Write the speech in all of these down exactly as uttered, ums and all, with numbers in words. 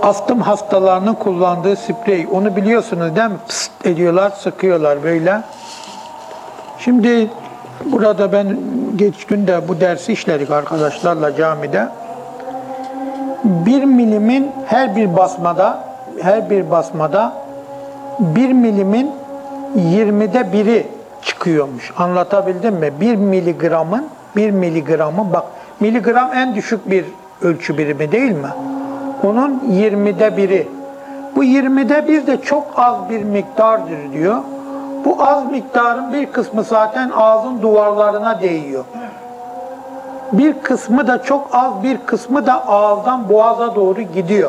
Astım hastalarının kullandığı sprey. Onu biliyorsunuz değil mi? Pıst ediyorlar, sıkıyorlar böyle. Şimdi burada ben geç günde bu dersi işledik arkadaşlarla camide. Bir milimin her bir basmada, her bir basmada bir milimin yirmide biri çıkıyormuş. Anlatabildim mi? Bir miligramın, bir miligramın, bak miligram en düşük bir ölçü birimi değil mi? Onun yirmide biri. Bu yirmide bir de çok az bir miktardır diyor. Bu az miktarın bir kısmı zaten ağzın duvarlarına değiyor. Bir kısmı da çok az, bir kısmı da ağızdan boğaza doğru gidiyor.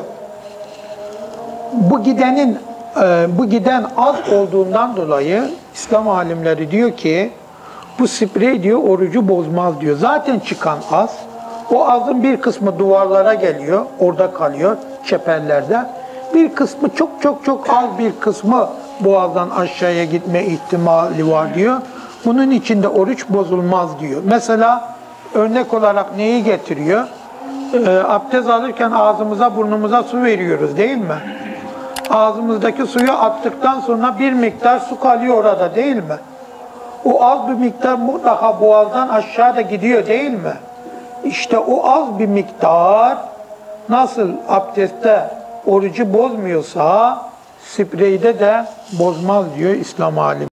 Bu gidenin, bu giden az olduğundan dolayı İslam alimleri diyor ki bu sprey diyor orucu bozmaz diyor. Zaten çıkan az. O azın bir kısmı duvarlara geliyor, orada kalıyor, çeperlerde. Bir kısmı çok çok çok az bir kısmı boğazdan aşağıya gitme ihtimali var diyor. Bunun içinde oruç bozulmaz diyor. Mesela örnek olarak neyi getiriyor? E, abdest alırken ağzımıza burnumuza su veriyoruz değil mi? Ağzımızdaki suyu attıktan sonra bir miktar su kalıyor orada değil mi? O az bir miktar mutlaka boğazdan aşağıda gidiyor değil mi? İşte o az bir miktar nasıl abdestte orucu bozmuyorsa spreyde de bozmaz diyor İslam alimi.